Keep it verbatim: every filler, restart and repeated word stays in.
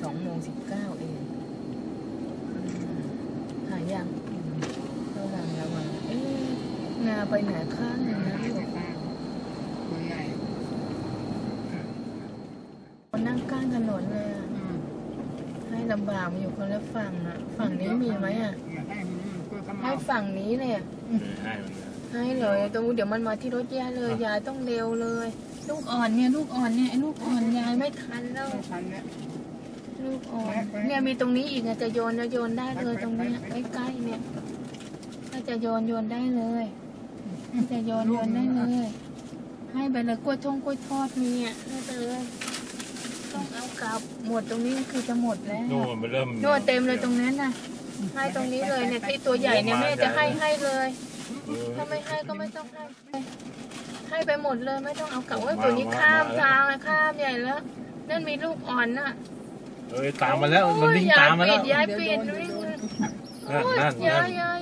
องโมงสิบเก้าเองหายยังระวังระวังเอ๊ะงาไปไหนข้างหนึ่งนะลูกนั่งก้างถนนเลยให้ลำบากมาอยู่คนละฝั่งอ่ะฝั่งนี้มีไหมอ่ะให้ฝั่งนี้เลยให้เลยตรงเดี๋ยวมันมาที่รถยายเลยยายต้องเร็วเลยลูกอ่อนเนี่ยลูกอ่อนเนี่ยไอ้ลูกอ่อนยายไม่ทันแล้วลูกอ่อนเนี่ยมีตรงนี้อีกนะจะโยนจะโยนได้เลยตรงนี้ใกล้ๆเนี่ยถ้าจะโยนโยนได้เลยจะโยนโยนได้เลยให้ไปเลยกล้วยทงกล้วยทอดมีอ่ะได้เลยต้องเอากลับหมดตรงนี้คือจะหมดแล้วโน่นเริ่มโน่นเต็มเลยตรงนั้นน่ะให้ตรงนี้เลยเนี่ยที่ตัวใหญ่เนี่ยแม่จะให้ให้เลยถ้าไม่ให้ก็ไม่ต้องให้ให้ไปหมดเลยไม่ต้องเอากลับว่าตัวนี้ข้ามทางข้ามใหญ่แล้วนั่นมีลูกอ่อนน่ะเอ้ยตามมาแล้วมันวิ่งตามมาแล้วยายปิดวิ่งนั่นนั่นยายยาย